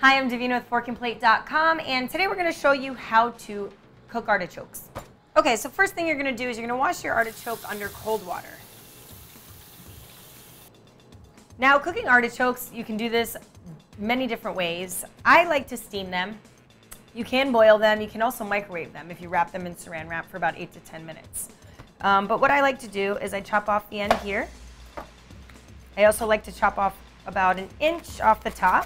Hi, I'm Davina with forkandplate.com, and today we're going to show you how to cook artichokes. Okay, so first thing you're going to do is you're going to wash your artichoke under cold water. Now, cooking artichokes, you can do this many different ways. I like to steam them. You can boil them. You can also microwave them if you wrap them in saran wrap for about 8 to 10 minutes. But what I like to do is I chop off the end here. I also like to chop off about 1 inch off the top.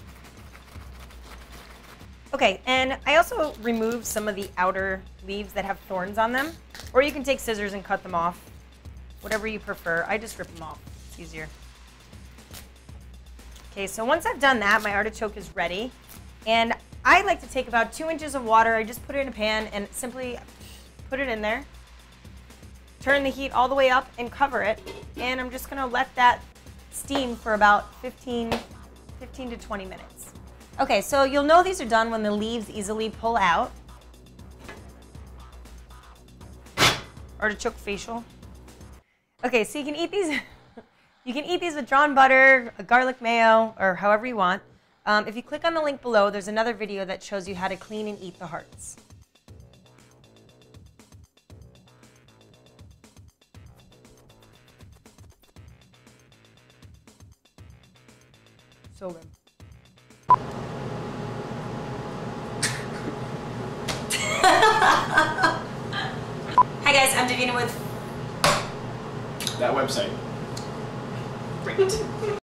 Okay, and I also remove some of the outer leaves that have thorns on them, or you can take scissors and cut them off, whatever you prefer. I just rip them off, it's easier. Okay, so once I've done that, my artichoke is ready, and I like to take about 2 inches of water. I just put it in a pan and simply put it in there, turn the heat all the way up and cover it, and I'm just gonna let that steam for about 15 to 20 minutes. Okay, so you'll know these are done when the leaves easily pull out. Artichoke facial. Okay, so you can eat these. You can eat these with drawn butter, a garlic mayo, or however you want. If you click on the link below, there's another video that shows you how to clean and eat the hearts. So good. Hi guys, I'm Davina with that website. Great.